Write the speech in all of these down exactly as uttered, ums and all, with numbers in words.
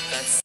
กัส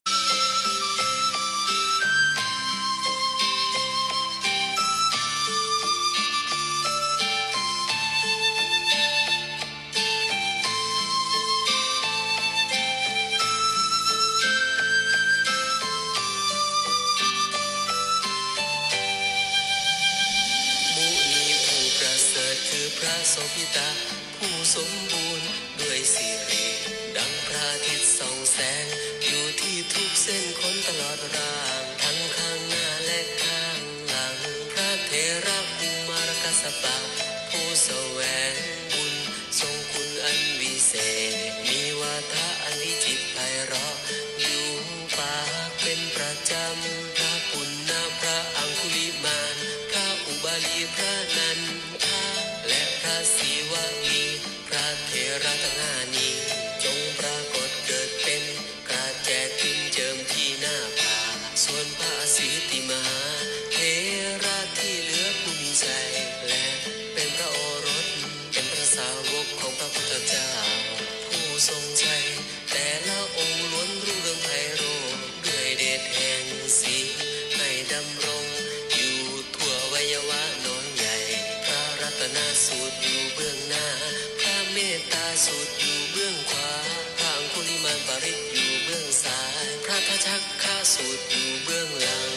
พระโสภิตาผู้สมบูรณ์ด้วยสิริดังพระอาทิตย์ส่องแสงอยู่ที่ทุกเส้นขนตลอดร่างทั้งข้างหน้าและข้างหลังพระเถระกุมารกัสสปะผู้แสวงบุญทรงคุณอันวิเศษมีวาทะอันวิจิตรไพเราะอยู่ป่าเป็นประจำพระปุณณพระอังคุลิมานพระอุบาลีพระนันทาและพระศิวลีพระเถระทั้งห้านี้จงปรากฏเกิดเป็นกระแจขึ้นเจิมที่หน้าผาส่วนพระสิทธิมหาเถระที่เหลือผู้มีใจและเป็นพระโอรสเป็นพระสาวกของพระพุทธเจ้าผู้ทรงใจแต่ละองค์ล้วนรู้เรื่องไพเราะด้วยเดชแห่งศีลให้ดำรงอยู่ทั่วอวัยวะน้อยใหญ่พระรัตนสูตรอยู่เบื้องหน้าพระเมตตาสูตรอยู่เบื้องขวาพระอังคุลิมานปริตอยู่เบื้องซ้ายพระทัชชักขะสูตรอยู่เบื้องหลัง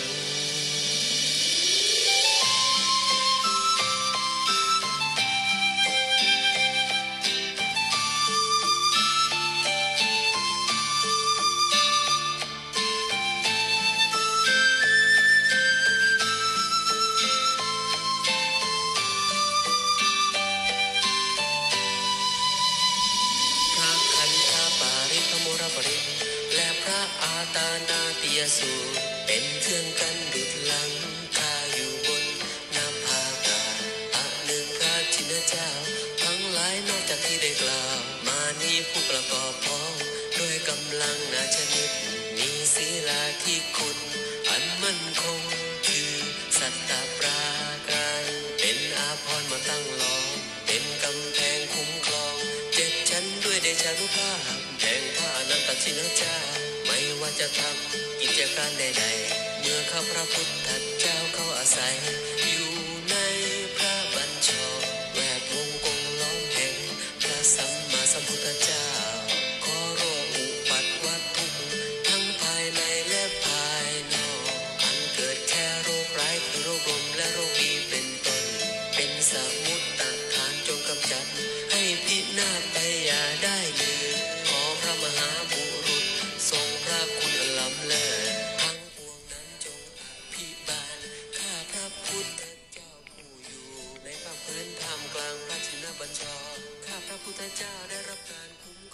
และพระอาตานาติยสูตรเป็นเครื่องกันดุจหลังคาอยู่บนหน้าผากาอะหนึ่งพระชินเจ้าทั้งหลายนอกจากที่ได้กล่าวมานี้ผู้ประกอบพ้องด้วยกำลังนาชนิดมีศีลาที่คุณอันมั่นคงคือสัตตปราการเป็นอาภรณ์มาตั้งล้อมเป็นกำแพงคุ้มครองเจ็ดชั้นด้วยเดชานุภาพแห่งพระอนันตชินเจ้าไม่ว่าจะทำกิจการใดๆเมื่อข้าพระพุทธเจ้าเข้าอาศัยอยู่ในพระบัญชรแวดวงกงล้อมแห่งพระสัมมาสัมพุทธเจ้าขอโรคอุปัตวัตทุกทั้งภายในและภายนอกอันเกิดแค่โรคร้ายคือโรคลมและโรคดีเป็นต้นเป็นสมุตตฐานจงกำจัดให้พินาศไปอย่าได้เลยขอพระมหาบุรุษทรงพระคุณล้ำเลิศทั้งปวงนั้นจงอภิบาลข้าพระพุทธเจ้าผู้อยู่ในภาคพื้นท่ามกลางพระชินบัญชรข้าพระพุทธเจ้าได้รับการคุ้ม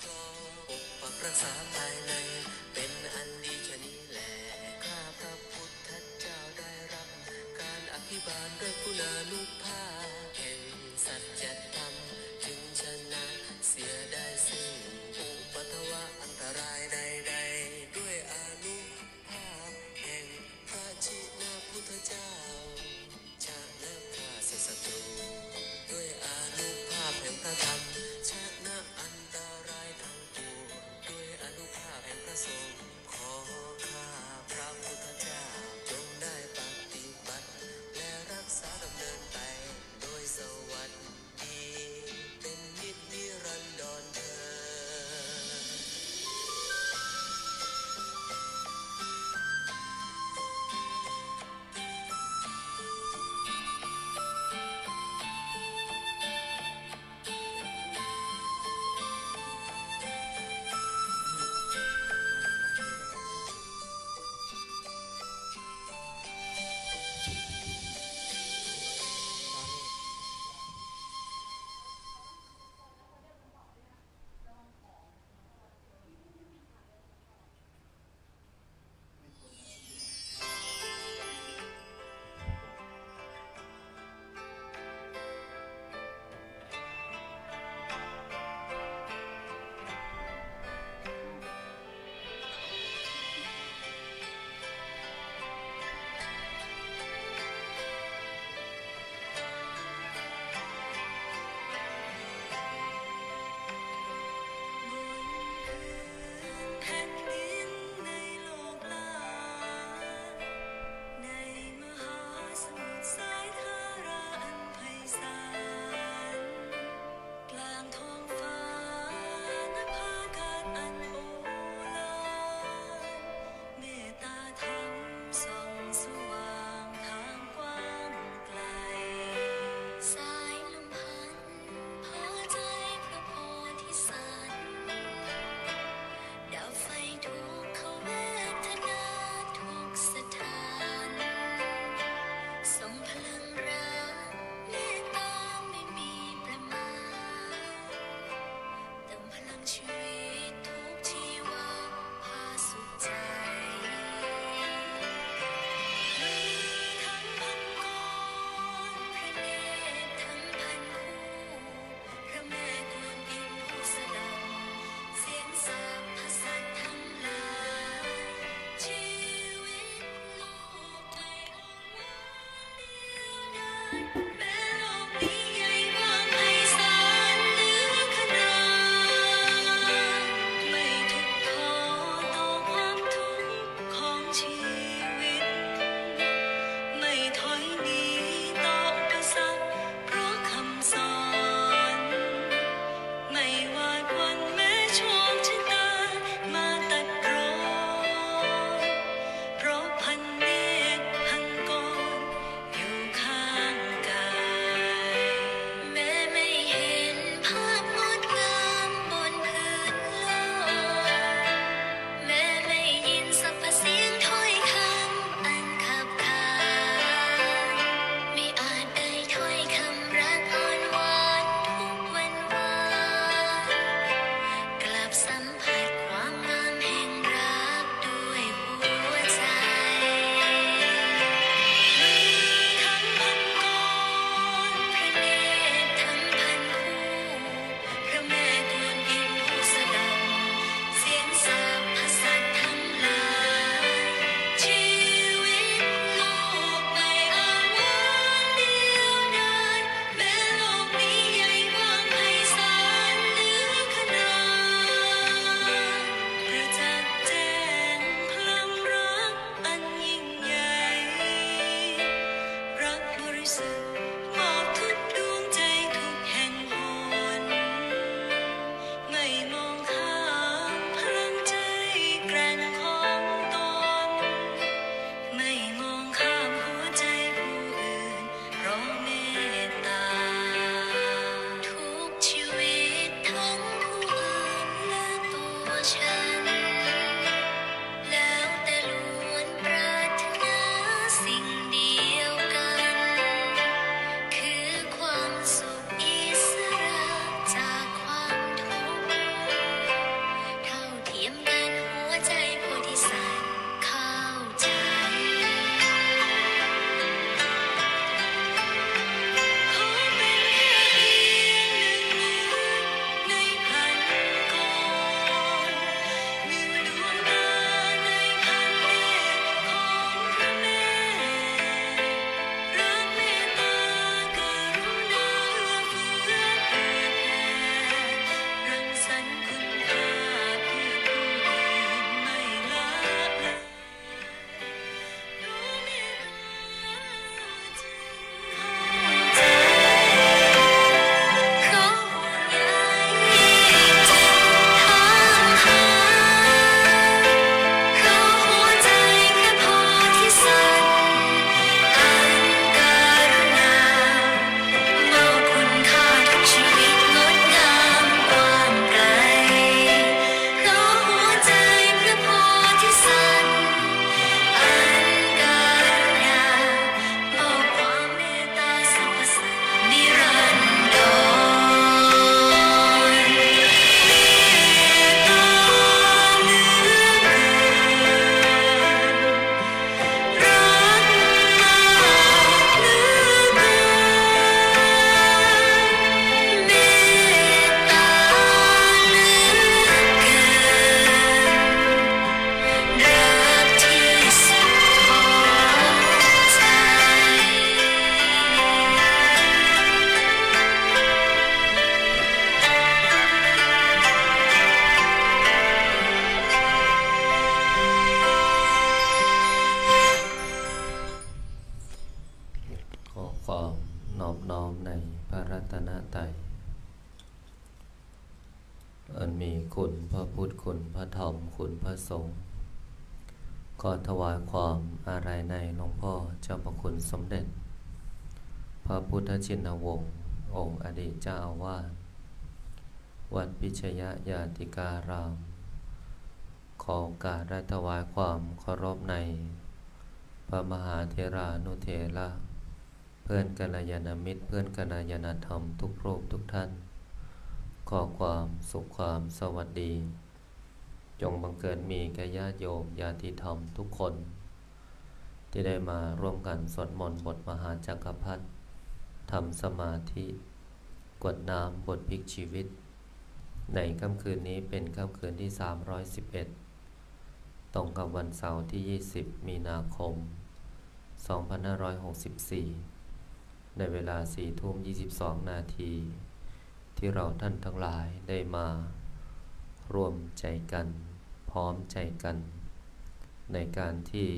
คุณพระพุทธคุณพระธรรมคุณพระสงฆ์ขอถวายความอาลัยในหลวงพ่อเจ้าพระคุณสมเด็จพระพุทธชินวงศ์องค์อดีตเจ้าอาวาสวัดพิชยญาติการามขอโอกาสได้ถวายความเคารพในพระมหาเถรานุเถระเพื่อนกัลยาณมิตรเพื่อนกัลยาณธรรมทุกรูปทุกท่านขอความสุขความสวัสดีจงบังเกิดมีแก่ญาติโยมญาติธรรมทุกคนที่ได้มาร่วมกันสวดมนต์บทมหาจักรพรรดิทำสมาธิกวดน้ำบทพลิกชีวิตในค่ำคืนนี้เป็นค่ำคืนที่สามร้อยสิบเอ็ดตรงกับวันเสาร์ที่ยี่สิบมีนาคมสองพันห้าร้อยหกสิบสี่ในเวลา สี่ทุ่มยี่สิบสอง นาทีที่เราท่านทั้งหลายได้มาร่วมใจกันพร้อมใจกันในการที่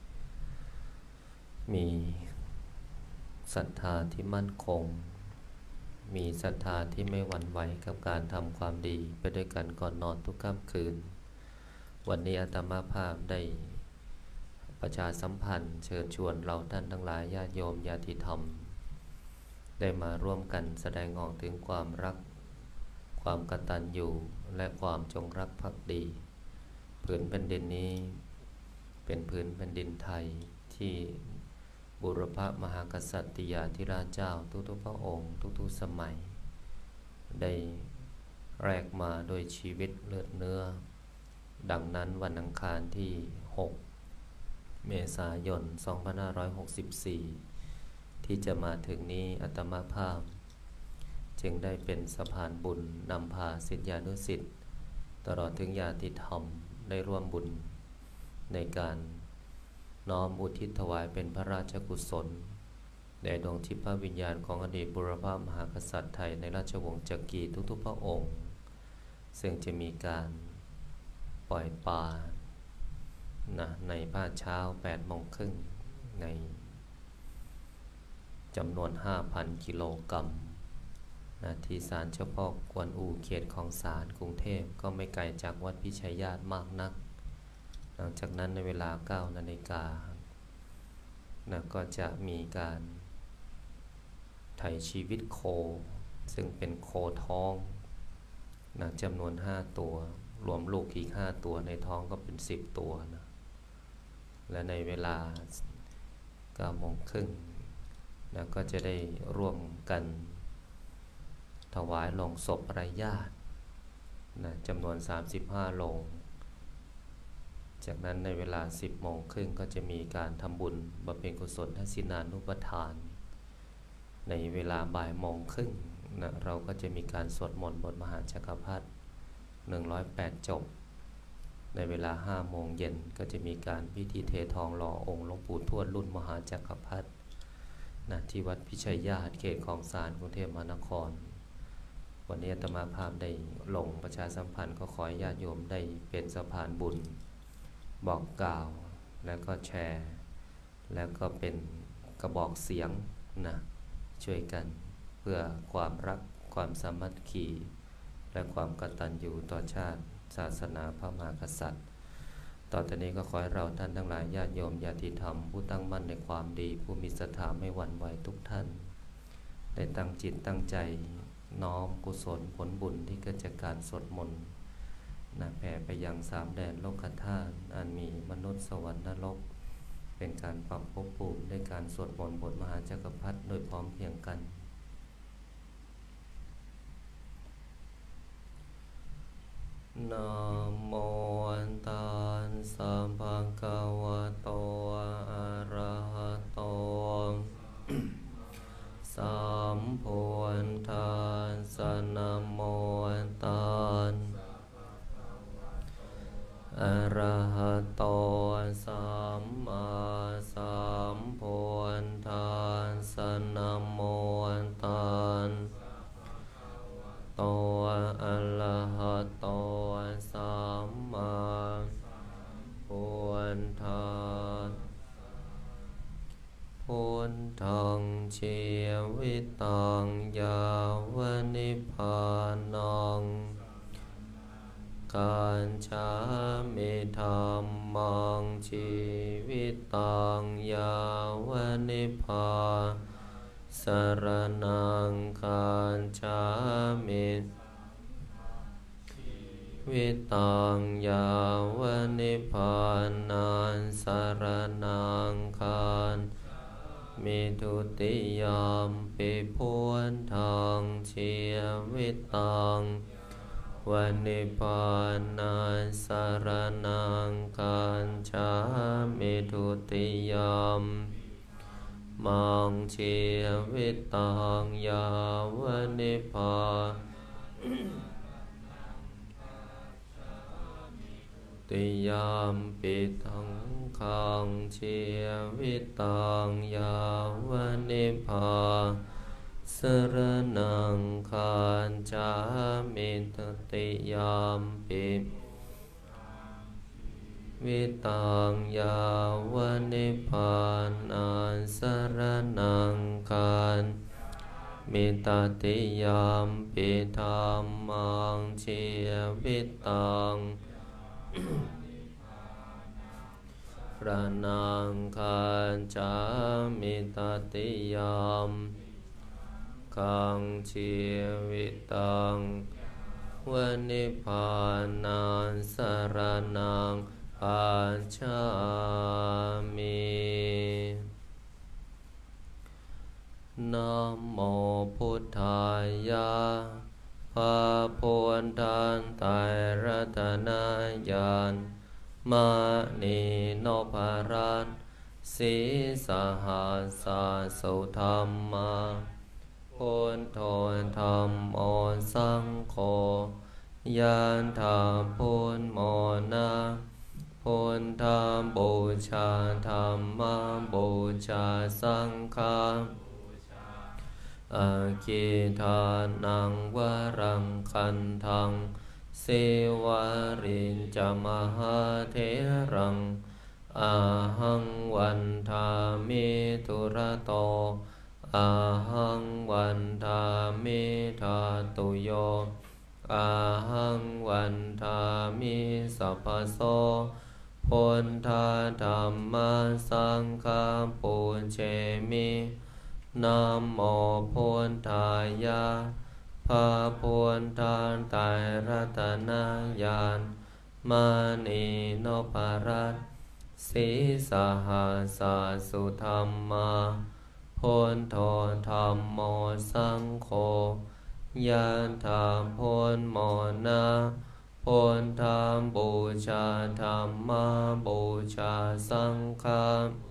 มีศรัทธาที่มั่นคงมีศรัทธาที่ไม่หวั่นไหวกับการทำความดีไปด้วยกันก่อนนอนทุกค่ำคืนวันนี้อาตมาภาพได้ประชาสัมพันธ์เชิญชวนเราท่านทั้งหลายญาติโยมญาติธรรมได้มาร่วมกันแสดงออกถึงความรักความกตัญญูและความจงรักภักดีผืนแผ่นดินนี้เป็นผืนแผ่นดินไทยที่บุรพมหากษัตริยาธิราชเจ้าทุกๆพระองค์ทุกๆสมัยได้แลกมาโดยชีวิตเลือดเนื้อดังนั้นวันอังคารที่หกเมษายนสองพันห้าร้อยหกสิบสี่ที่จะมาถึงนี้อาตมาภาพจึงได้เป็นสะพานบุญนำพาศิษยานุศิษย์ตลอดถึงญาติธรรมได้ร่วมบุญในการน้อมอุทิศถวายเป็นพระราชกุศลแด่ดวงทิพย์วิญญาณของอดีตบุรพมหากษัตริย์ไทยในราชวงศ์จักรีทุกๆพระองค์ซึ่งจะมีการปล่อยปลานะในภาคเช้า แปดโมงครึ่งในจำนวน ห้าพัน กิโลกรัมนะที่ศาลเจ้าพ่อกวนอูเขตคลองสานกรุงเทพก็ไม่ไกลจากวัดพิชัยญาติมากนักหลังจากนั้นในเวลา เก้า นาฬิกานะก็จะมีการไถ่ชีวิตโคซึ่งเป็นโคท้องนะจำนวน ห้า ตัวรวมลูกอีก ห้า ตัวในท้องก็เป็น สิบ ตัวนะและในเวลา เก้า โมงครึ่งนะก็จะได้ร่วมกันถวายโลงศพไร้ญาตินะจำนวน สามสิบห้า โลงจากนั้นในเวลา สิบ โมงครึ่งก็จะมีการทำบุญบำเพ็ญกุศลทักษิณานุปทานในเวลาบ่ายโมงครึ่งนะเราก็จะมีการสวดมนต์บทมหาจักรพรรดิหนึ่งร้อยแปดจบในเวลา ห้า โมงเย็นก็จะมีการพิธีเททองหล่อองค์หลวงปู่ทวดรุ่นมหาจักรพรรดินะที่วัดพิชัยญาติเขตคลองสานกรุงเทพมหานครวันนี้อาตมาภาพได้ลงประชาสัมพันธ์ก็ขอให้ญาติโยมได้เป็นสะพานบุญบอกกล่าวแล้วก็แชร์แล้วก็เป็นกระบอกเสียงนะช่วยกันเพื่อความรักความสามัคคีและความกตัญญูต่อชาติศาสนาพระมหากษัตริย์ต่อจากนี้ก็ขอให้เราท่านทั้งหลายญาติโยมญาติธรรมผู้ตั้งมั่นในความดีผู้มีศรัทธาไม่หวั่นไหวทุกท่านได้ตั้งจิตตั้งใจน้อมกุศลผลบุญที่เกิดจากการสวดมนต์นะแผ่ไปยังสามแดนโลกธาตุอันมีมนุษย์สวรรค์นรกเป็นการปรับภพภูมิด้วยการสวดมนต์บทมหาจักรพรรดิโดยพร้อมเพรียงกันนะโมตัสสะภะคะวะโตอะระหะโตสัมพุทธัสสะนะโมตัสสะอะระหะโตสัมมาสัมพุทธัสสะนะโมตัสสะโตอะระหะโตสัมมาพุทธัสสะพุทธังชีวิตังยาวนิพพานังกัจฉามิธัมมังชีวิตังยาวนิพพาสรณังกัจฉามิวิตังยาวนิพพานังสรณังกัจมิทุติยามปิพุทธังชีวิตังวันนิพพานังสรณังกัจฉามิทุติยามมังชีวิตังยาวนิพพาติยามปิทังขังชีวิตังยาวนิพพาสรณังกัจฉามิทุติยามปิวิตังยาวนิพพานังสรณังกัจมิตติยามปิธัมมังชีวิตังพระนังกัจฉามิตติยามขังชีวิตังวันนิพพานังสรณังกัจฉามินะโมพุทธายะพระพุทธไตรรัตนญาณมานีโนภรัตสีสหัสสะสุธรรมาพุทโธธัมโมสังโฆยันถาพุทโมนะพุทธบูชาธัมมาบูชาสังฆาอาคิทานังวรังคันทังเสวารินจมหาเถรังอาหังวันทามิทุระโตอาหังวันทามิทาตุโยอาหังวันทามิสัพพโสพุทธาธัมมาสังฆาปุเชมินะโมพุทธายะพระพุทธไตรรัตนญาณมานีโนภรัตสีสหัสสะสุธรรมาพุทโธธัมโมสังโฆยันถาพุทโมนะพุทธบูชาธัมมาบูชาสังฆา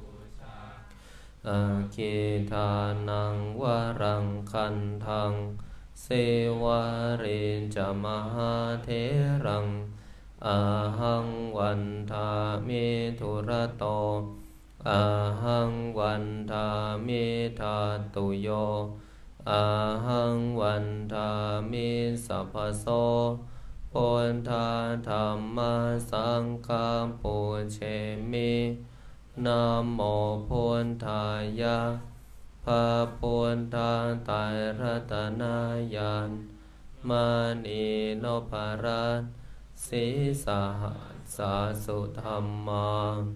อาคิทานังวรังคันทังเสวารินจมหาเถรังอาหังวันทามิทุระโตอาหังวันทามิทาตุโยอาหังวันทามิสัพพโสพุทธาธัมมาสังฆาปุเชมินะโมพุทธายะพระพุทธไตรรัตนญาณมานีโนภรัตสีสหัสสะสุธรรมา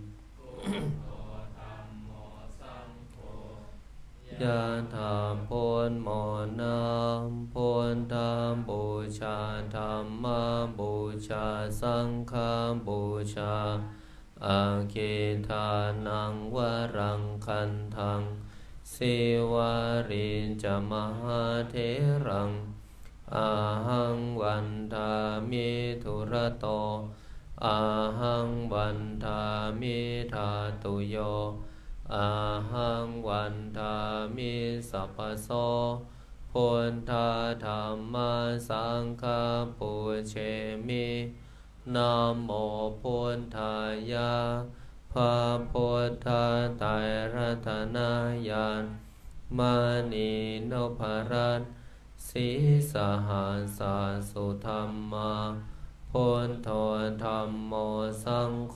ญาถาพุทโมนะพุทธบูชาธัมมาบูชาสังฆบูชาอาคิทานังวรังคันทังสิวารินจมหาเถรังอาหังวันทามิทุระโตอาหังวันทามิทาตุโยอาหังวันทามิสัพพโสพุทธาธัมมาสังฆาปุเชมินะโมพุทธายะพระพุทธไตรรัตนญาณมานีโนภรัตสีสหัสสะสุธรรมาพุทโธธัมโมสังโฆ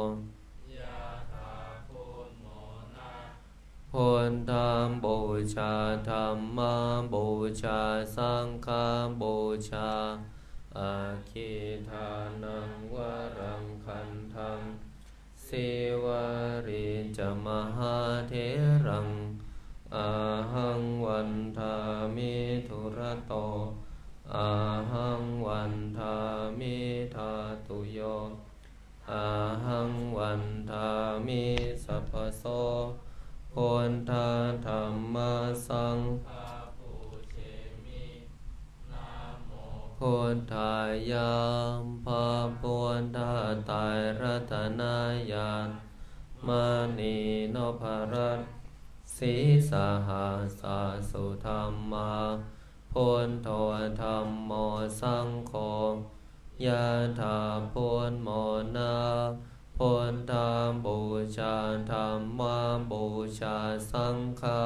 พุทธบูชาธัมมาบูชาสังฆบูชาอาคิทานังวรังคันทังสิวาริจมหาเถรังอาหังวันทามิธุระโตอาหังวันทามิธาตุโยอาหังวันทามิสัพพโสโพนธาธรรมสังโพนทายามภาโพนธาตายรัตนายานมานีโนภรัตสีสหาสาสุธรรมาโพนโทธรรมโมสังโฆยะถาโพนโมนาโพนธรรมบูชาธรรมะบูชาสังฆา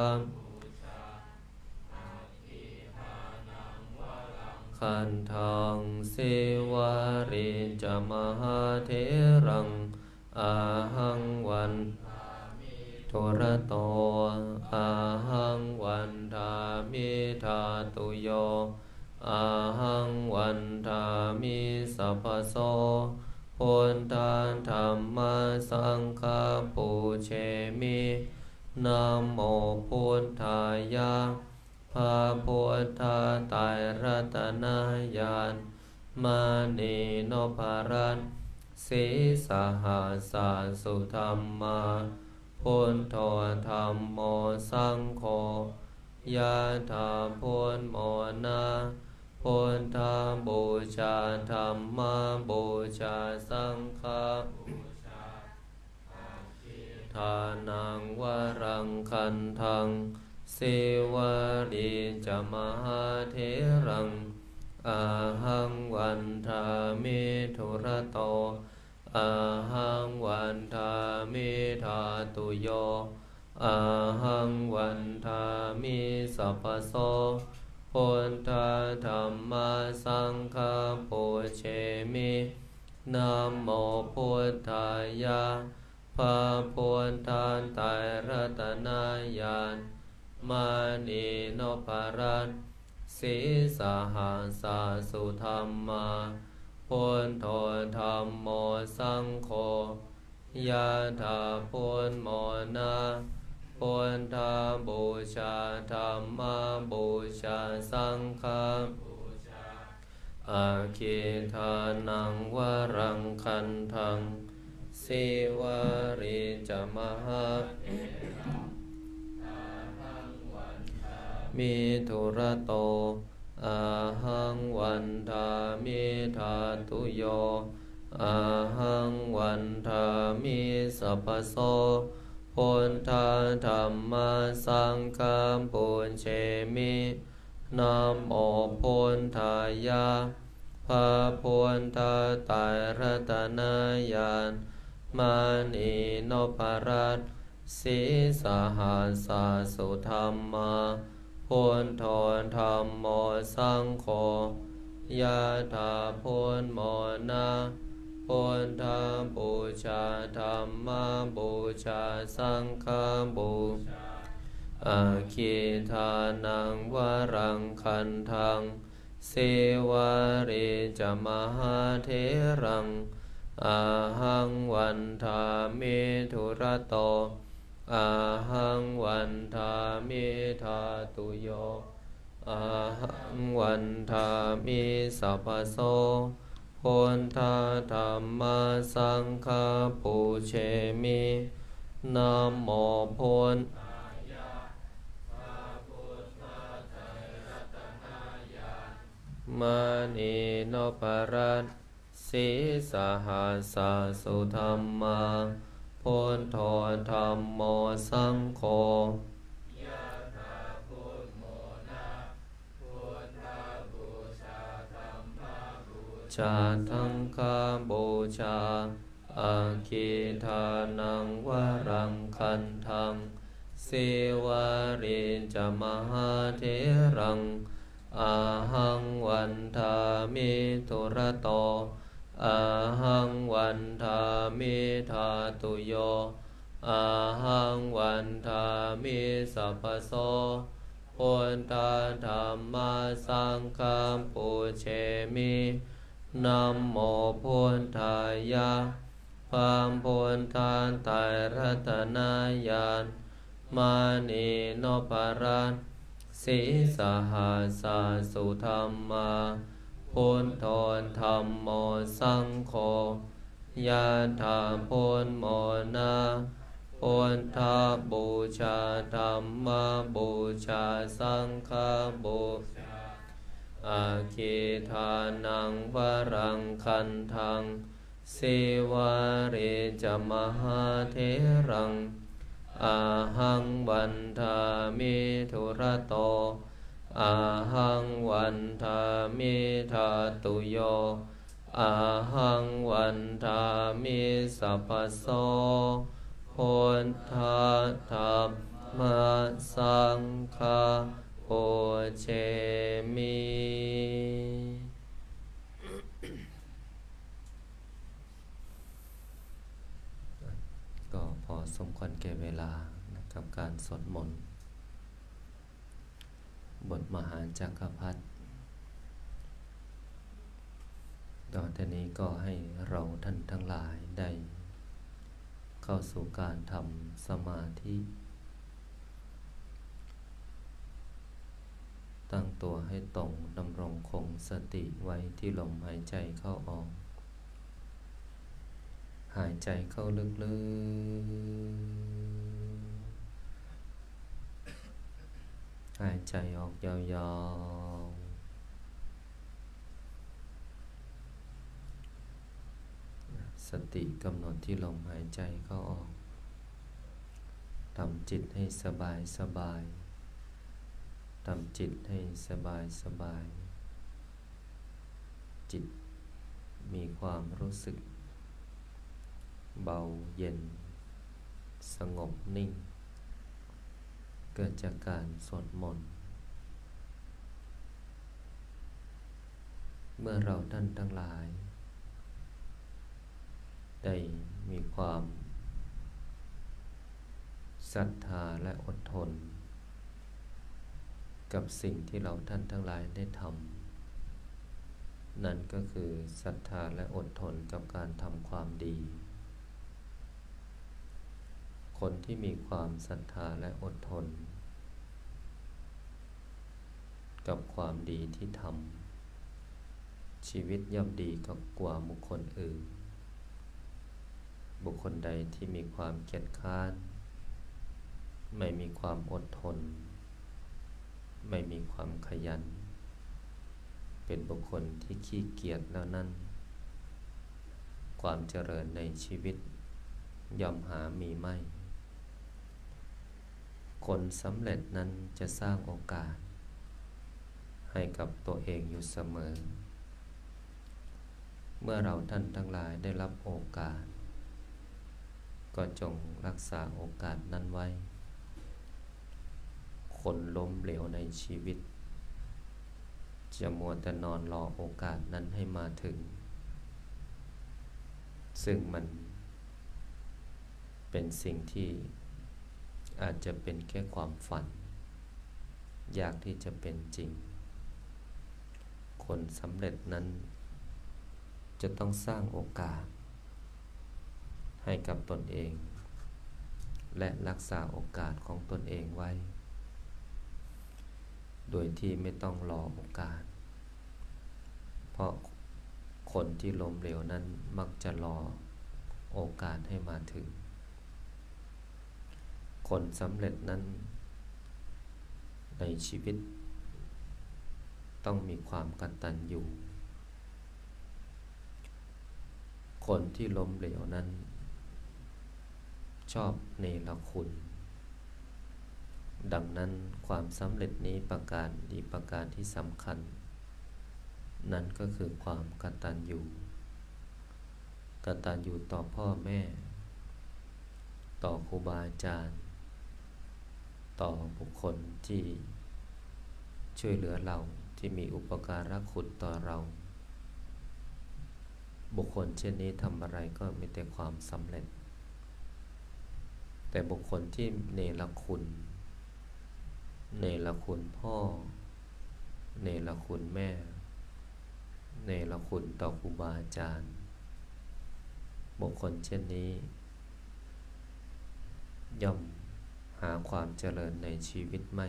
คันทังสิวาริจมหาเถรังอาหังวันทุระโตอาหังวันทามิธาตุโยอาหังวันทามิสัพพโสโพนธาธรรมสังฆาปูเชมินะโมพุทธายะภาพุทธาไตรรัตนญาณมานีโนภรัตสีสหาสาสุธรรมาพุทโธธรรมโมสังโฆยะถาพุทโมนาพุทธาบูชาธรรมะบูชาสังฆาทานังวรังคันทังสิวาริจมหาเถรังอาหังวันทามิธุระโตอาหังวันทามิธาตุโยอาหังวันทามิสัพพโสโพนธาธรรมสังฆาปูเชมินะโมพุทธายะภาพุทธาไตรรัตนญาณมานีโนภรัตสีสหาสาสุธรรมาพุทโธธรรมโมสังโฆยะถาพุทโมนาพุทธาบูชาธรรมะบูชาสังฆาอาคิทานังวรังคันทังสิวาริจมหามิธุระโตอาหังวันทามิธาตุโยอาหังวันทามิสัพพโสโพนธาธรรมสังฆาปูเชมินะโมพุทธายะภาพุทธาไตรรัตนญาณมานีโนภรัตสีสหาสาสุธรรมาพุทโธธรรมโมสังโฆยะถาพุทโมนาพุทธาบูชาธรรมะบูชาสังฆาบูอาคิทานังวรังคันทังสิวาริจมหาเถรังอาหังวันทามิธุระโตอาหังวันทามิธาตุโยอาหังวันทามิสัพพโสโพนธาธรรมสังฆาปูเชมินะโมพุทธมานีโนภรัตสีสหาสาสุธรรมาพุทโธธรรมโมสังโฆชาทังคาบูชาอาคิทานังวรังคันทังสิวาริจมหาเถรังอาหังวันทามิธุระโตอาหังวันทามิธาตุโยอาหังวันทามิสัพพโสโพนธาธรรมสังฆาปูเชมิ นนะโมพุทธายะพามพุทธาไตรรัตนายานมานีโนปรันสีสหัสาสุธรรมาพุทโธธัมโมสังโฆยะถาพุทโมนะพุทธบูชาธัมมบูชาสังฆบูชาอาคิทานังวรังคันทังสิวาริจมหาเถรังอาหังวันทามิธุระโตอาหังวันทามิทาตุโยอาหังวันทามิสัพพโสพุทธะธัมมะสังฆะปุเชมิก็พอสมควรแก่เวลากับการสวดมนต์บทมหาจักรพรรดิต่อจากนี้ก็ให้เราท่านทั้งหลายได้เข้าสู่การทำสมาธิตั้งตัวให้ตรงดำรงคงสติไว้ที่ลมหายใจเข้าออกหายใจเข้าลึกๆหายใจออกยาวๆสติกำหนดที่ลมหายใจเข้าออกทำจิตให้สบายสบายทำจิตให้สบายสบายจิตมีความรู้สึกเบาเย็นสงบนิ่งเกิดจากการสวดมนต์เมื่อเราท่านทั้งหลายได้มีความศรัทธาและอดทนกับสิ่งที่เราท่านทั้งหลายได้ทำนั่นก็คือศรัทธาและอดทนกับการทำความดีคนที่มีความศรัทธาและอดทนกับความดีที่ทำชีวิตย่อมดีกว่าบุคคลอื่นบุคคลใดที่มีความเกียจคร้านไม่มีความอดทนไม่มีความขยันเป็นบุคคลที่ขี้เกียจแล้วนั้นความเจริญในชีวิตย่อมหามีไม่คนสำเร็จนั้นจะสร้างโอกาสให้กับตัวเองอยู่เสมอเมื่อเราท่านทั้งหลายได้รับโอกาสก็จงรักษาโอกาสนั้นไว้คนล้มเหลวในชีวิตจะมัวแต่นอนรอโอกาสนั้นให้มาถึงซึ่งมันเป็นสิ่งที่อาจจะเป็นแค่ความฝันยากที่จะเป็นจริงคนสำเร็จนั้นจะต้องสร้างโอกาสให้กับตนเองและรักษาโอกาสของตนเองไว้โดยที่ไม่ต้องรอโอกาสเพราะคนที่ล้มเหลวนั้นมักจะรอโอกาสให้มาถึงคนสำเร็จนั้นในชีวิตต้องมีความกตัญญูคนที่ล้มเหลวนั้นชอบเนรคุณดังนั้นความสำเร็จนี้ประการดีประการที่สำคัญนั่นก็คือความกตัญญูกตัญญูต่อพ่อแม่ต่อครูบาอาจารย์ต่อบุคคลที่ช่วยเหลือเราที่มีอุปการะคุณต่อเราบุคคลเช่นนี้ทำอะไรก็มีแต่ความสำเร็จแต่บุคคลที่เนรคุณเนรคุณพ่อเนรคุณแม่เนเนรคุณต่อครูบาอาจารย์บุคคลเช่นนี้ย่อมหาความเจริญในชีวิตไม่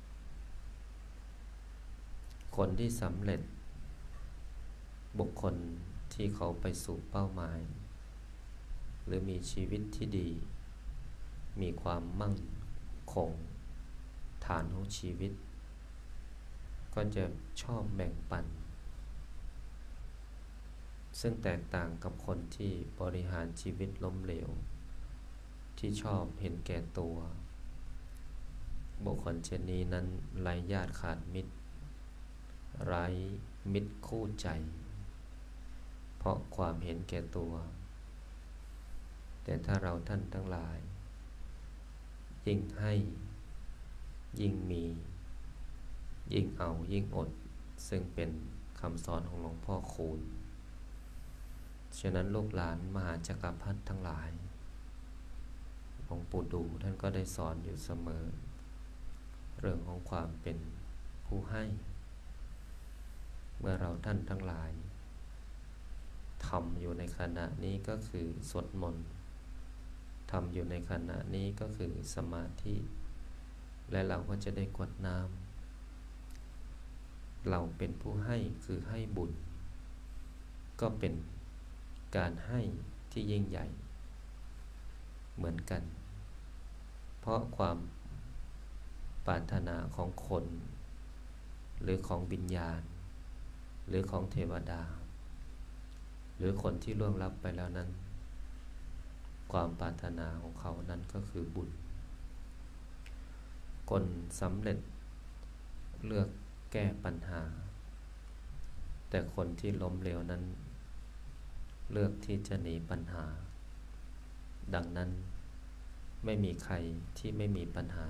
คนที่สำเร็จบุคคลที่เขาไปสู่เป้าหมายหรือมีชีวิตที่ดีมีความมั่งคงฐานของชีวิตก็จะชอบแบ่งปันซึ่งแตกต่างกับคนที่บริหารชีวิตล้มเหลวที่ชอบเห็นแก่ตัวบุคคลเช่นนี้นั้นไร้ญาติขาดมิตรไร้มิตรคู่ใจเพราะความเห็นแก่ตัวแต่ถ้าเราท่านทั้งหลายยิ่งให้ยิ่งมียิ่งเอายิ่งอดซึ่งเป็นคำสอนของหลวงพ่อคูณฉะนั้นลูกหลานมหาจักรพรรดิทั้งหลายหลวงปู่ดูท่านก็ได้สอนอยู่เสมอเรื่องของความเป็นผู้ให้เมื่อเราท่านทั้งหลายทำอยู่ในขณะนี้ก็คือสวดมนต์ทำอยู่ในขณะนี้ก็คือสมาธิและเราก็จะได้กวดน้ำเราเป็นผู้ให้คือให้บุญก็เป็นการให้ที่ยิ่งใหญ่เหมือนกันเพราะความปรารถนาของคนหรือของวิญญาณหรือของเทวดาหรือคนที่ล่วงลับไปแล้วนั้นความปรารถนาของเขานั้นก็คือบุญคนสำเร็จเลือกแก้ปัญหาแต่คนที่ล้มเหลวนั้นเลือกที่จะหนีปัญหาดังนั้นไม่มีใครที่ไม่มีปัญหา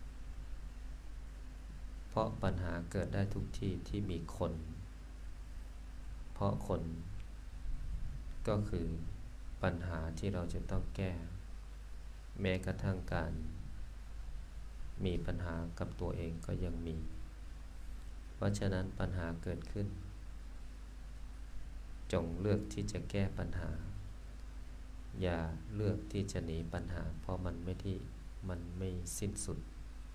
เพราะปัญหาเกิดได้ทุกที่ที่มีคนเพราะคนก็คือปัญหาที่เราจะต้องแก้แม้กระทั่งการมีปัญหากับตัวเองก็ยังมีเพราะฉะนั้นปัญหาเกิดขึ้นจงเลือกที่จะแก้ปัญหาอย่าเลือกที่จะหนีปัญหาเพราะมันไม่ที่มันไม่สิ้นสุด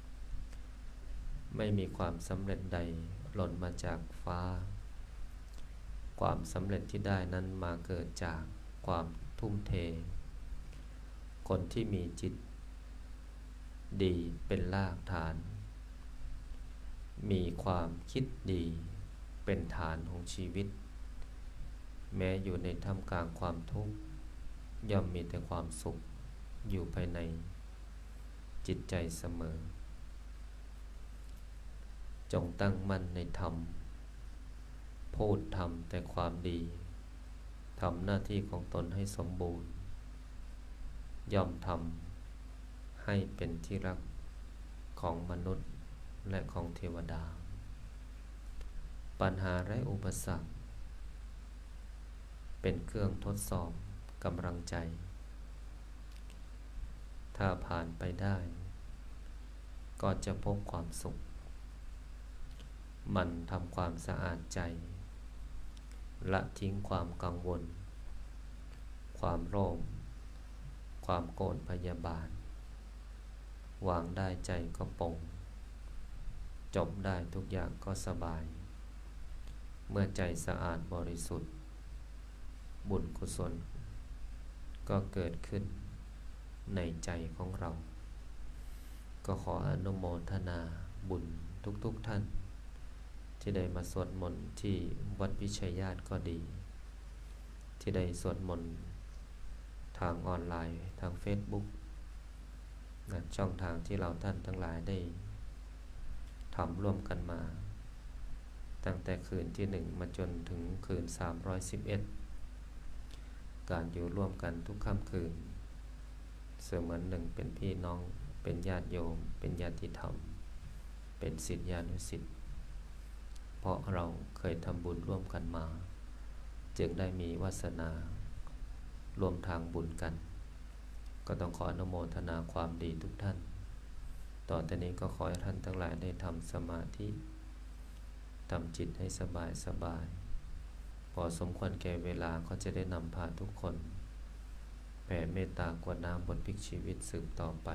ไม่มีความสำเร็จใดหล่นมาจากฟ้าความสำเร็จที่ได้นั้นมาเกิดจากความทุ่มเทคนที่มีจิตดีเป็นรากฐานมีความคิดดีเป็นฐานของชีวิตแม้อยู่ในท่ามกลางความทุกข์ย่อมมีแต่ความสุขอยู่ภายในจิตใจเสมอจงตั้งมั่นในธรรมพูดทำแต่ความดีทำหน้าที่ของตนให้สมบูรณ์ย่อมทำให้เป็นที่รักของมนุษย์และของเทวดาปัญหาและอุปสรรคเป็นเครื่องทดสอบกำลังใจถ้าผ่านไปได้ก็จะพบความสุขมันทำความสะอาดใจละทิ้งความกังวลความโลภความโกรธพยาบาทวางได้ใจก็ปลงจบได้ทุกอย่างก็สบายเมื่อใจสะอาดบริสุทธิ์บุญกุศลก็เกิดขึ้นในใจของเราก็ขออนุโมทนาบุญทุกๆท่านที่ได้มาสวดมนต์ที่วัดวิชัยญาติก็ดีที่ได้สวดมนต์ทางออนไลน์ทาง Facebook นะช่องทางที่เราท่านทั้งหลายได้ทำร่วมกันมาตั้งแต่คืนที่หนึ่งมาจนถึงคืนสามร้อยสิบเอ็ดการอยู่ร่วมกันทุกค่ำคืนเสมือนหนึ่งเป็นพี่น้องเป็นญาติโยมเป็นญาติธรรมเป็นศิษยานุศิษย์เพราะเราเคยทำบุญร่วมกันมาจึงได้มีวาสนาร่วมทางบุญกันก็ต้องขออนุโมทนาความดีทุกท่านต่อแต่นี้ก็ขอให้ท่านทั้งหลายได้ทำสมาธิทำจิตให้สบายสบายพอสมควรแก่เวลาก็จะได้นำพาทุกคนแผ่เมตตากรวดน้ำบทพลิกชีวิตสืบต่อไป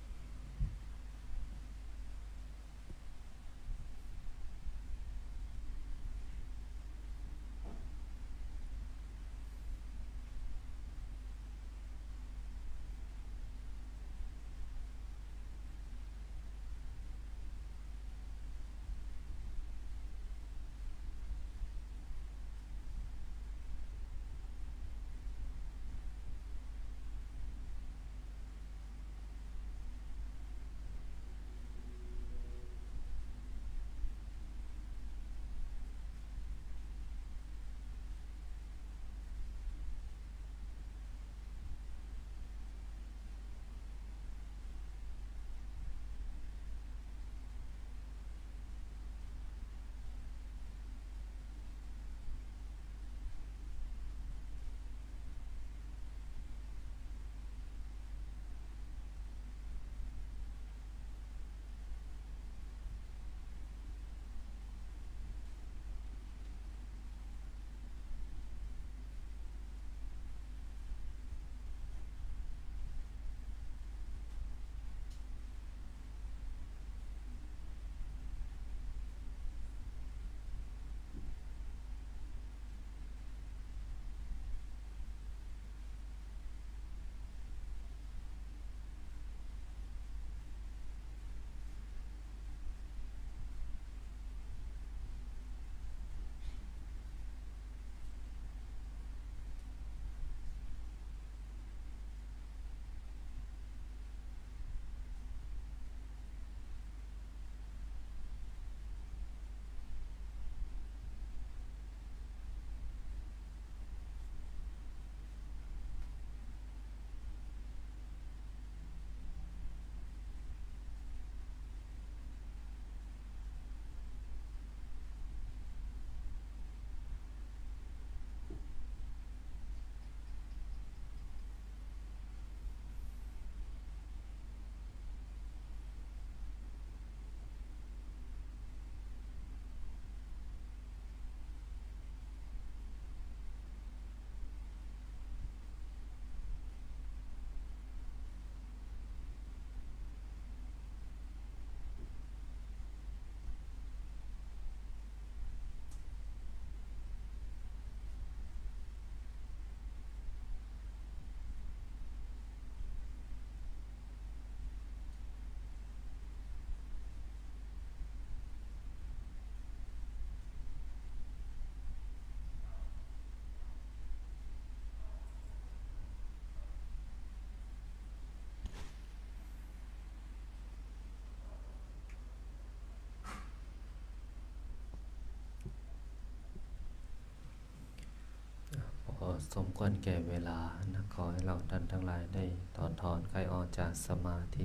พอสมควรแก่เวลานะขอให้เราท่านทั้งหลายได้ถอนถอนคลายออกจากสมาธิ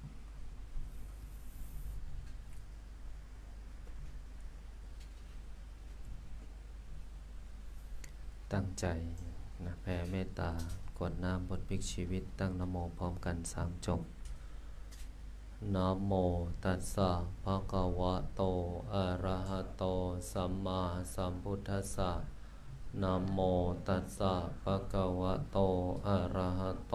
ตั้งใจนะแผ่เมตตากรวดน้ำบทพลิกชีวิตตั้งนะโมพร้อมกันสามจบนะโมตัสสะภะคะวะโตอะระหะโตสัมมาสัมพุทธัสสะนะโมตัสสะภะคะวะโตอะระหะโต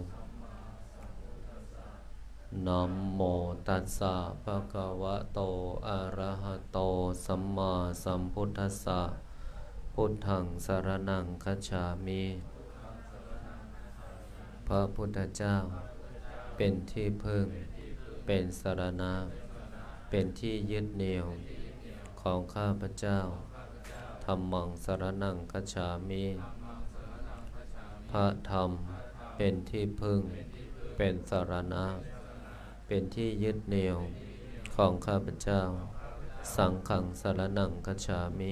นะโมตัสสะภะคะวะโตอะระหะโตสัมมาสัมพุทธัสสะพุทธังสรณังคัจฉามิพระพุทธเจ้าเป็นที่พึ่งเป็นสรณะเป็นที่ยึดเหนี่ยวของข้าพเจ้าธัมมังสรณังคัจฉามิพระธรรมเป็นที่พึ่งเป็นสรณะเป็นที่ยึดเหนี่ยวของข้าพเจ้าสังฆังสรณังคัจฉามิ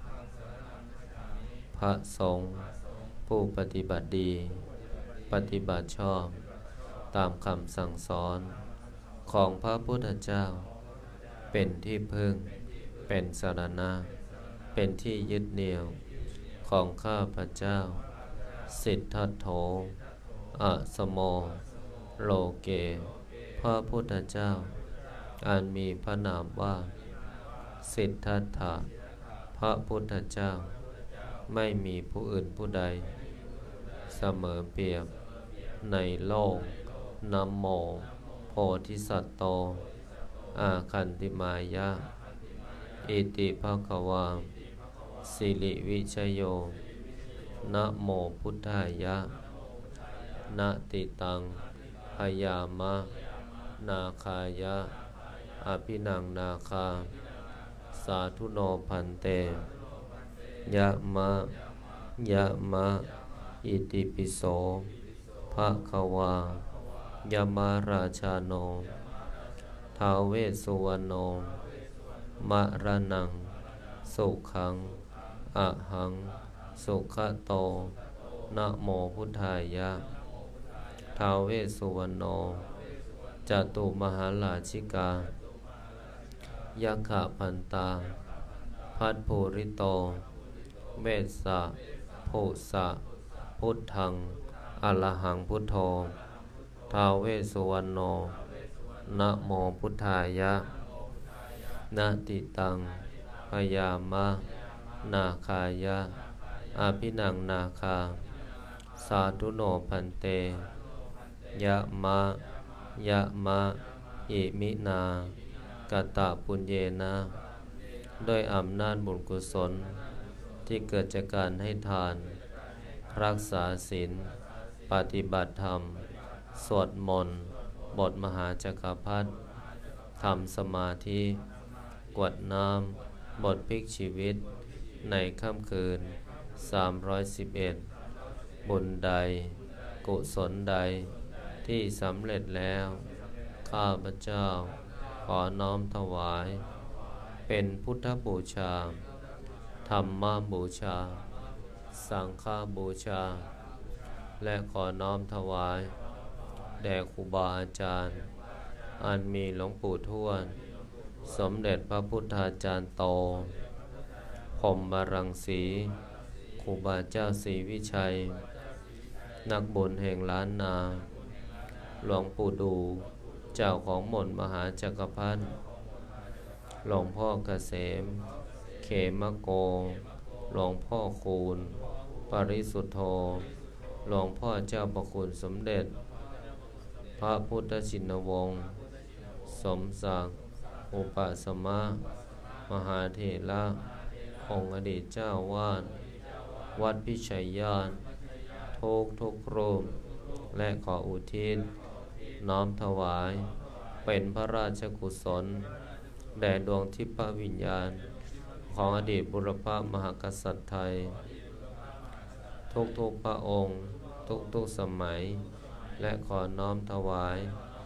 พระสงฆ์ผู้ปฏิบัติดีปฏิบัติชอบตามคำสั่งสอนของพระพุทธเจ้าเป็นที่พึ่งเป็นสรณะเป็นที่ยึดเหนี่ยวของข้าพเจ้าสิทธัตโถอะสโมโลเกพระพุทธเจ้าอันมีพระนามว่าสิทธัตถะพระพุทธเจ้าไม่มีผู้อื่นผู้ใดเสมอเปรียบในโลกนะโมโพธิสัตว์โตอาคันติมายะอิติภควาสิริวิชโยนะโมพุทธายะนะติตังพยามะนาคายะอภินังนาคาสาธุโนพันเตยะมะยะมะอิติปิโสภะคะวายามาราชาโนท้าวเวสสุวรรณโนมะระนังสุขังอะหังสุขโตนะโมพุทธายะท้าวเวสสุวรรณโนจตุมหาราชิกายัคขะพันตาพัทภูริโตเวสสะภูสะพุทธังอรหังพุทโธท้าวเวสสุวรรณโนนะโมพุทธายะนะติตังพยามะนาคายะอภินังนาคาสาธุโนพันเตยะมะยะมะอิมินากตปุญเยนะด้วยอำนาจบุญกุศลที่เกิดจากการให้ทานรักษาศีลปฏิบัติธรรมสวดมนต์บทมหาจักรพรรดิทำสมาธิกวดน้ำบทพลิกชีวิตในค่ำคืนสามร้อยสิบเอ็ดบุญใดกุศลใดที่สำเร็จแล้วข้าพเจ้าขอน้อมถวายเป็นพุทธบูชาธรรมบูชาสังฆบูชาและขอน้อมถวายแด่ครูบาอาจารย์อันมีหลวงปู่ทวดสมเด็จพระพุทธาจารย์โตพรหมรังสีครูบาเจ้าศรีวิชัยนักบุญแห่งล้านนาหลวงปู่ดูเจ้าของหม่นมหาจักรพรรดิหลวงพ่อเกษมเขมโกหลวงพ่อคูณปริสุทธโธหลวงพ่อเจ้าประคุณสมเด็จพระพุทธชินวงศ์สมศักดิ์อุปสมะมหาเถระองค์อดีตเจ้าวาดวัดพิชัยญาณทุกทุกรูปและขออุทิศน้อมถวายเป็นพระราชกุศลแด่ดวงทิพย์วิญญาณของอดีตบุรพมหากษัตริย์ไทยทุกทุกพระองค์ทุกทุกสมัยและขอน้อมถวาย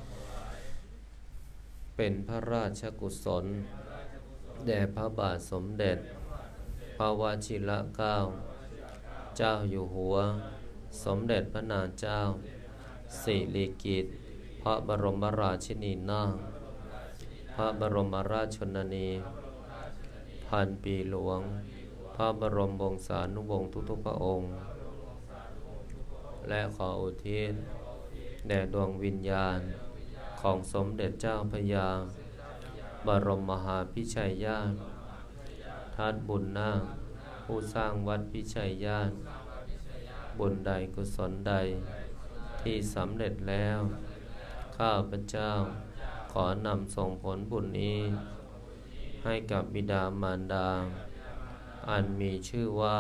เป็นพระราชกุศลแด่พระบาทสมเด็จพระวชิรเกล้าเจ้าอยู่หัวสมเด็จพระนางเจ้าสิริกิติ์พระบรมราชินีนาถพระบรมราชชนนีพันปีหลวงพระบรมวงศานุวงศ์ทุกๆพระองค์และขออุทิศแด่ดวงวิญญาณของสมเด็จเจ้าพระยาบรมมหาพิชัยญาณท่านบุญนาคผู้สร้างวัดพิชัยญาณบุญใดกุศลใดที่สำเร็จแล้วข้าพเจ้าขอนำส่งผลบุญนี้ให้กับบิดามารดาอันมีชื่อว่า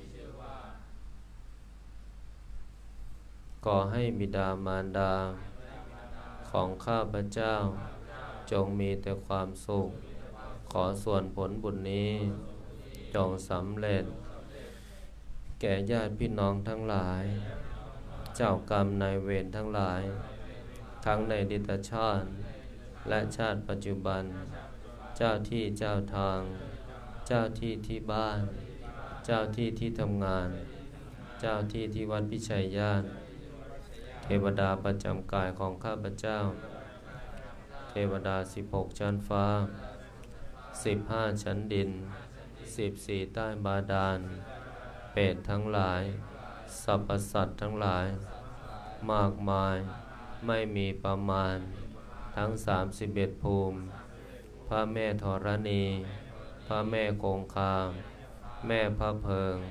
ขอให้บิดามารดาของข้าพเจ้าจงมีแต่ความสุขขอส่วนผลบุญนี้จงสำเร็จแก่ญาติพี่น้องทั้งหลายเจ้ากรรมนายเวรทั้งหลายทั้งในอดีตชาติและชาติปัจจุบันเจ้าที่เจ้าทางเจ้าที่ที่บ้านเจ้าที่ที่ทำงานเจ้าที่ที่วัดพิชัยญาณเทวดาประจำกายของข้าพเจ้าเทวดาสิบหกชั้นฟ้าสิบห้าชั้นดินสิบสี่ใต้บาดาลเปรตทั้งหลายสรรพสัตว์ทั้งหลายมากมายไม่มีประมาณทั้งสามสิบเอ็ดภูมิพระแม่ธรณีพระแม่คงคาแม่พระเพิง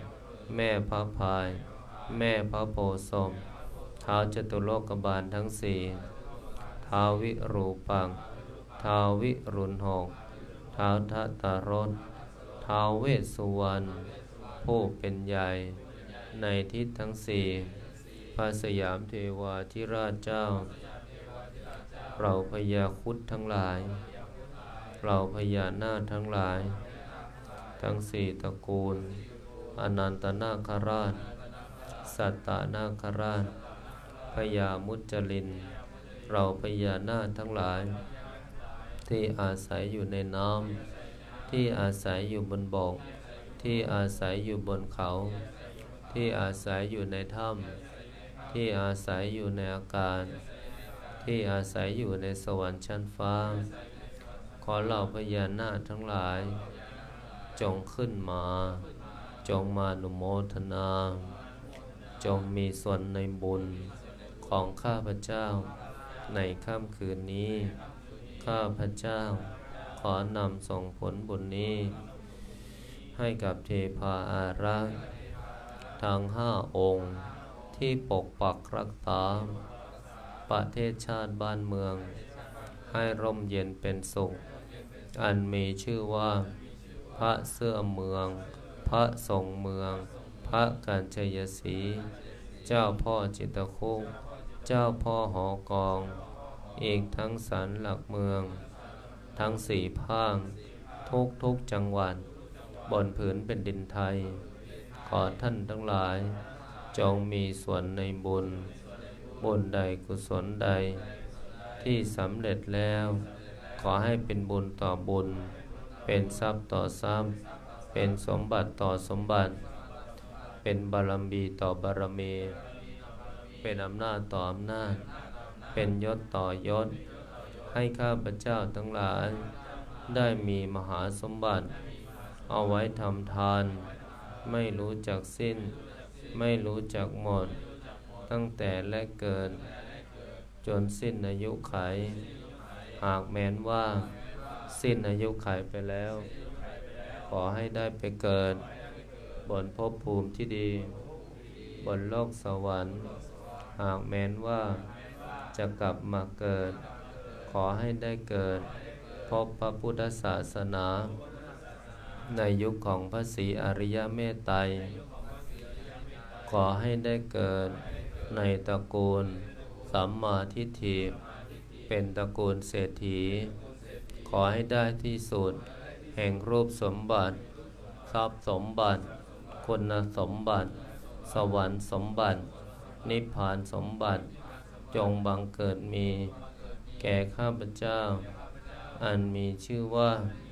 แม่พระพาย แม่พระโพธิ์ศพท้าวจตุโลกบาลทั้งสี่ท้าววิรูปักษ์ท้าววิรุณหกท้าวทัตตรสท้าวเวสสุวรรณผู้เป็นใหญ่ในทิศทั้งสี่พระสยามเทวาธิราชเจ้าเราพญาครุฑทั้งหลายเราพญานาคทั้งหลายทั้งสี่ตระกูลอนันตนาคราชสัตตนาคราชพญามุจลินเราพญานาคทั้งหลายที่อาศัยอยู่ในน้ำที่อาศัยอยู่บนบกที่อาศัยอยู่บนเขาที่อาศัยอยู่ในถ้ำที่อาศัยอยู่ในอากาศที่อาศัยอยู่ในสวรรค์ชั้นฟ้าขอเหล่าพญานาคทั้งหลายจงขึ้นมาจงมานุโมทนาจงมีส่วนในบุญของข้าพเจ้าในค่ำคืนนี้ข้าพเจ้าขอนำส่งผลบุญนี้ให้กับเทพาอารักษ์ทั้งห้าองค์ที่ปกปักรักษาประเทศชาติบ้านเมืองให้ร่มเย็นเป็นสุขอันมีชื่อว่าพระเสื้อเมืองพระทรงเมืองพระกัญจยศรีเจ้าพ่อจิตรคุกเจ้าพ่อหอกองอีกทั้งศาลหลักเมืองทั้งสี่ภาคทุกทุกจังหวัดบนผืนแผ่นดินไทยขอท่านทั้งหลายจงมีส่วนในบุญบุญใดกุศลใดที่สำเร็จแล้วขอให้เป็นบุญต่อบุญเป็นทรัพย์ต่อทรัพย์เป็นสมบัติต่อสมบัติเป็นบารมีต่อบารมีเป็นอำนาจต่ออำนาจเป็นยศต่อยศให้ข้าพเจ้าทั้งหลายได้มีมหาสมบัติเอาไว้ทำทานไม่รู้จักสิ้นไม่รู้จักหมดตั้งแต่แรกเกิดจนสิ้นอายุไขหากแม้นว่าสิ้นอายุไขไปแล้วขอให้ได้ไปเกิดบนภพภูมิที่ดีบนโลกสวรรค์หากแม้นว่าจะกลับมาเกิดขอให้ได้เกิดพบพระพุทธศาสนาในยุคของพระศรีอริยเมตไตรขอให้ได้เกิดในตระกูลสัมมาทิฏฐิเป็นตระกูลเศรษฐีขอให้ได้ที่สุดแห่งรูปสมบัติทรัพย์สมบัติคุณสมบัติสวรรค์สมบัตินิพพานสมบัติจงบังเกิดมีแก่ข้าพเจ้าอันมีชื่อว่า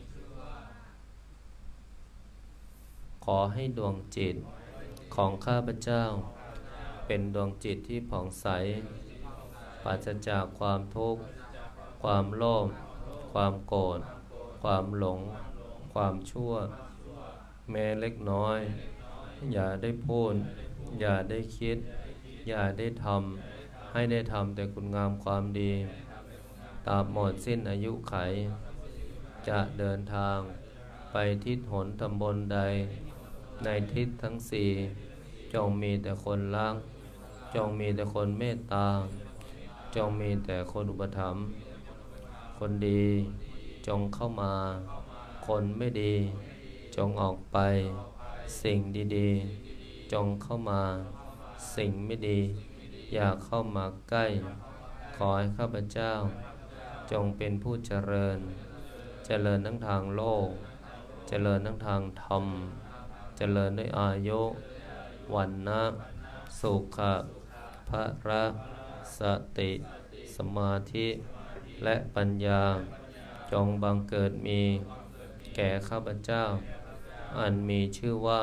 ขอให้ดวงจิตของข้าพเจ้าเป็นดวงจิตที่ผ่องใสปราศจากความทุกข์ความโลภความโกรธความหลงความชั่วแม้เล็กน้อยอย่าได้พูดอย่าได้คิดอย่าได้ทำให้ได้ทำแต่คุณงามความดีตราบหมดสิ้นอายุไขจะเดินทางไปทิศหนตำบลใดในทิศทั้งสี่จงมีแต่คนรักจงมีแต่คนเมตตาจงมีแต่คนอุปถัมภ์คนดีจงเข้ามาคนไม่ดีจงออกไปสิ่งดีๆจงเข้ามาสิ่งไม่ดีอย่าเข้ามาใกล้ขอให้ข้าพเจ้าจงเป็นผู้เจริญเจริญทั้งทางโลกเจริญทั้งทางธรรมเจริญด้วยอายุวันนะสุขะพระสติสมาธิและปัญญาจงบังเกิดมีแก่ข้าพเจ้าอันมีชื่อว่า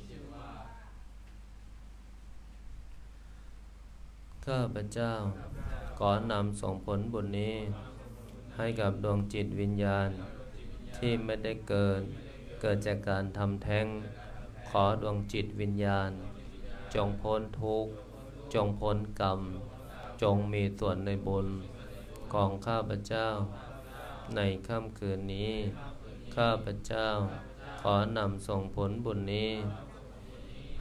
ข้าพเจ้าขอนำส่งผลบุญนี้ให้กับดวงจิตวิญญาณที่ไม่ได้เกิดเกิดจากการทำแท้งขอดวงจิตวิญญาณจงพ้นทุกข์จงพ้นกรรมจงมีส่วนในบุญของข้าพเจ้าในค่ำคืนนี้ข้าพเจ้าขอนำส่งผลบุญนี้ใ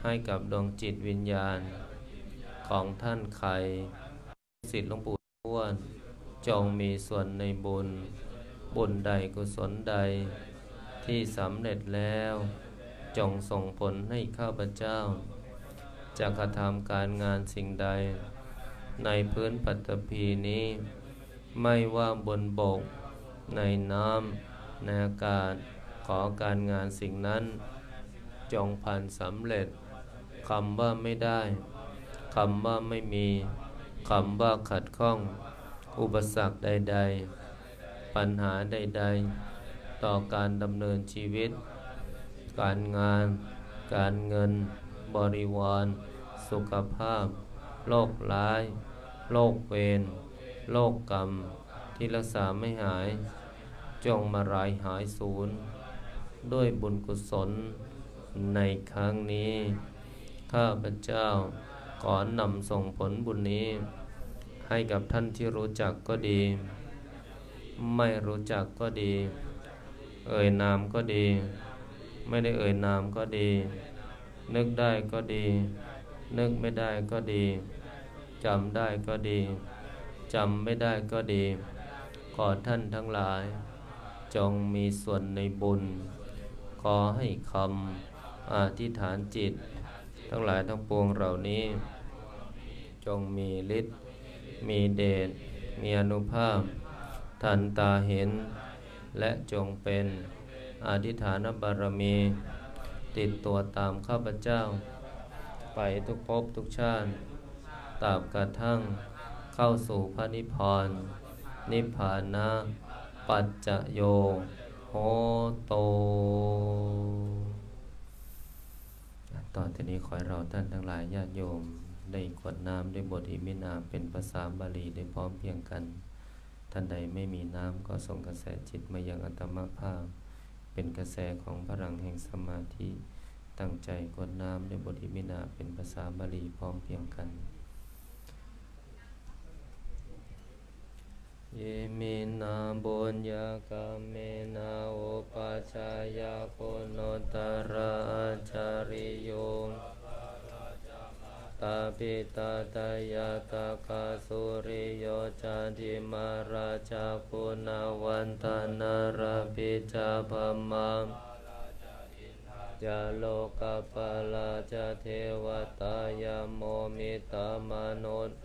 ให้กับดวงจิตวิญญาณของท่านไข่ศิษย์หลวงปู่ทวดจงมีส่วนในบุญบุญใดกุศลใดที่สำเร็จแล้วจงส่งผลให้ข้าพเจ้าจะกระทำการงานสิ่งใดในพื้นปัตตภีนี้ไม่ว่าบนบกในน้ำในอากาศขอการงานสิ่งนั้นจงผ่านสำเร็จคำว่าไม่ได้คำว่าไม่มีคำว่าขัดข้องอุปสรรคใดๆปัญหาใดๆต่อการดำเนินชีวิตการงานการเงินบริวารสุขภาพโรคร้ายโรคเวรโรคกรรมที่รักษาไม่หายจงมาลายหายสูญด้วยบุญกุศลในครั้งนี้ข้าพเจ้าขอนำส่งผลบุญนี้ให้กับท่านที่รู้จักก็ดีไม่รู้จักก็ดีเอ่ยนามก็ดีไม่ได้เอ่ยนามก็ดีนึกได้ก็ดีนึกไม่ได้ก็ดีจำได้ก็ดีจำไม่ได้ก็ดีขอท่านทั้งหลายจงมีส่วนในบุญขอให้คำอธิษฐานจิตทั้งหลายทั้งปวงเหล่านี้จงมีฤทธิ์มีเดชมีอานุภาพทันตาเห็นและจงเป็นอธิษฐานบารมีติดตัวตามข้าพเจ้าไปทุกภพทุกชาติตราบกระทั่งเข้าสู่พระนิพพานนิพพานะปัจจโยโหโตตอนนี้ขอให้เราท่านทั้งหลายญาติโยมได้กรวดน้ำด้วยบทอิมินาเป็นภาษาบาลีได้พร้อมเพียงกันท่านใดไม่มีน้ำก็ส่งกระแสจิตมายังอัตมภาพเป็นกระแสของพลังแห่งสมาธิตั้งใจกรวดน้ำด้วยบทอิมินาเป็นภาษาบาลีพร้อมเพียงกันเยมินาบุญญากาเมนาโอปัชายาโคโนตระจาริโยตาปิตาตายาตาคาสุริโยจาติมาราชาคุณาวันตานาราปิจาภมังจาโลกปาลาจาเทวตายาโมมิตามนุษย์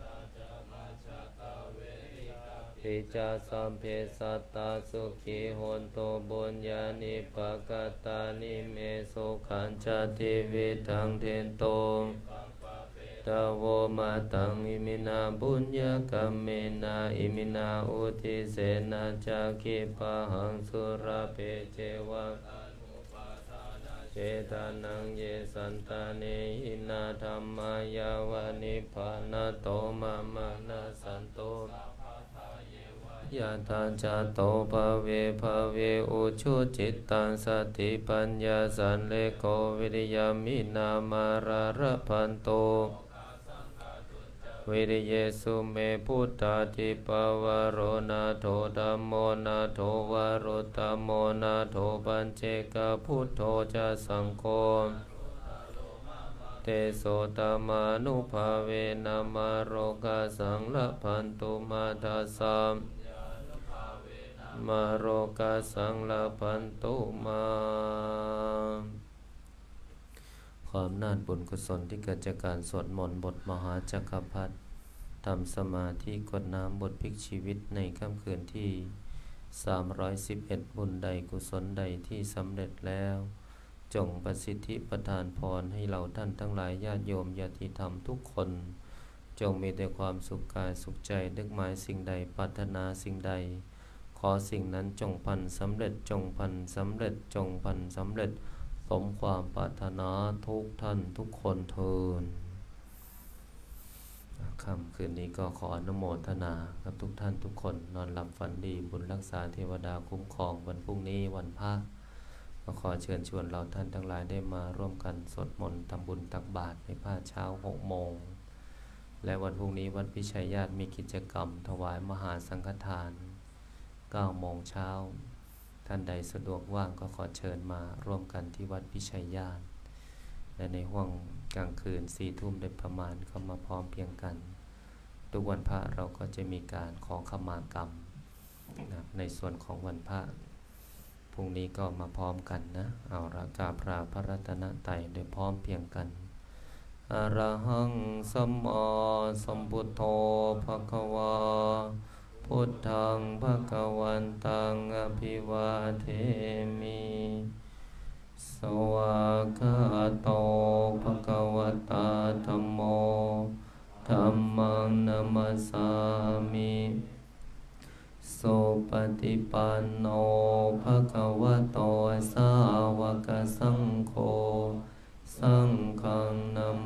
ปิจาสัมเพสัตตาสุขีโหนโตบุญญาณิปกตานิเมสุขันจติวิทังเทนโตตะโวมาตังอิมินาบุญญากรรมเมนาอิมินาอุทิเสนาจักขิปะหังสุราเปเจวะเจตานังเยสันตาเนหินาธรรมายาวานิพพานาโตมามานาสันโตยะถาจาโตภเวภเวอุชุจิตตังสติปัญญาสันเลโกวิริยามินามาราระพันโตวิริเยสุเมพุทธาทิปวโรนาโถธัมโมนาโถวโรตัมโมนาโถปัญเจกพุทโธจะสังโฆเตโสตมานุภาเวนะมาโรกาสังละพันตุมาทัสสะมาโรกาสังละพันตุมาความน่านบุญกุศลที่เกิดจากการสวดมนต์บทมหาจักรพรรดิทำสมาธิกดน้ำบทพลิกชีวิตในค่ำคืนที่สามร้อยสิบเอ็ดบุญใดกุศลใดที่สำเร็จแล้วจงประสิทธิประทานพรให้เราท่านทั้งหลายญาติโยมญาติธรรมทุกคนจงมีแต่ความสุขกายสุขใจนึกหมายสิ่งใดปรารถนาสิ่งใดขอสิ่งนั้นจงพันสำเร็จจงพันสำเร็จจงพันสำเร็จสมความปรารถนาทุกท่านทุกคนเทินค่ำคืนนี้ก็ขออนุโมทนากับทุกท่านทุกคนนอนหลับฝันดีบุญรักษาเทวดาคุ้มครองวันพรุ่งนี้วันพระก็ขอเชิญชวนเราท่านทั้งหลายได้มาร่วมกันสวดมนต์ทำบุญตักบาตรในภาคเช้าหกโมงและวันพรุ่งนี้วัดพิชัยญาติมีกิจกรรมถวายมหาสังฆทานเก้าโมงเช้าท่านใดสะดวกว่างก็ขอเชิญมาร่วมกันที่วัดพิชัยญาติและในห้วงกลางคืนสี่ทุ่มโดยประมาณเข้ามาพร้อมเพียงกันทุกวันพระเราก็จะมีการขอขมากรรมนะในส่วนของวันพระพรุ่งนี้ก็มาพร้อมกันนะเอาละกราบพระพระรัตนตรัยโดยพร้อมเพียงกันอะระหังสัมมาสัมพุทโธภควาพุทธังภควันตังอภิวาเทมิสวากขาโตภควตาธัมโมธัมมังนัมสสามิโสปฏิปันโนภควโตสาวกสังโฆสังฆังนัม